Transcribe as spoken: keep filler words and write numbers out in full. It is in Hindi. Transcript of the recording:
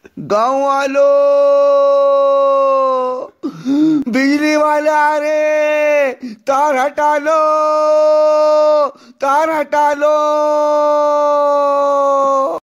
गांव वालों, बिजली वाले आ रहे, तार हटा लो, तार हटा लो।